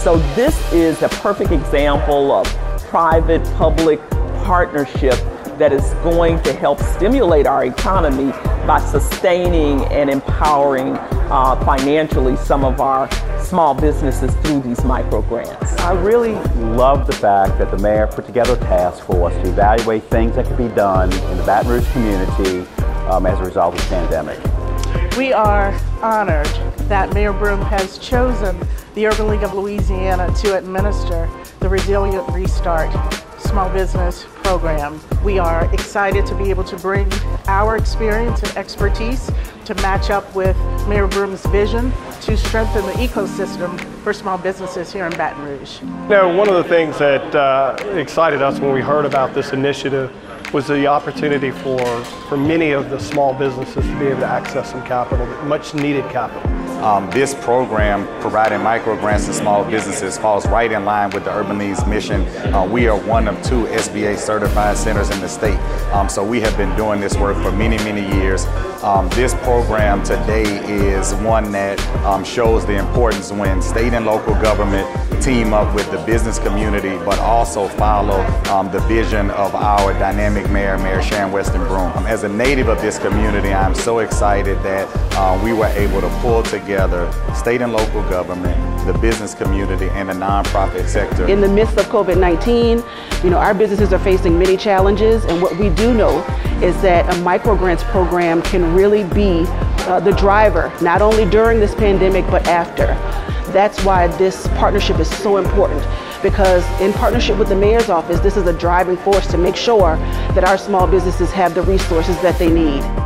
So this is a perfect example of private-public partnership that is going to help stimulate our economy by sustaining and empowering financially some of our small businesses through these micro grants. I really love the fact that the mayor put together a task force to evaluate things that could be done in the Baton Rouge community as a result of the pandemic. We are honored that Mayor Broome has chosen the Urban League of Louisiana to administer the Resilient Restart Small Business Program. We are excited to be able to bring our experience and expertise to match up with Mayor Broome's vision to strengthen the ecosystem for small businesses here in Baton Rouge. One of the things that excited us when we heard about this initiative was the opportunity for many of the small businesses to be able to access some capital, much needed capital. This program, providing micro grants to small businesses, falls right in line with the Urban League's mission. We are one of 2 SBA certified centers in the state, so we have been doing this work for many, many years. This program today is one that shows the importance when state and local government team up with the business community, but also follow the vision of our dynamic mayor, Mayor Sharon Weston Broome. As a native of this community, I'm so excited that we were able to pull together state and local government, the business community, and the nonprofit sector. In the midst of COVID-19, our businesses are facing many challenges, and what we do know is that a microgrants program can really be the driver, not only during this pandemic, but after. That's why this partnership is so important, because in partnership with the mayor's office, this is a driving force to make sure that our small businesses have the resources that they need.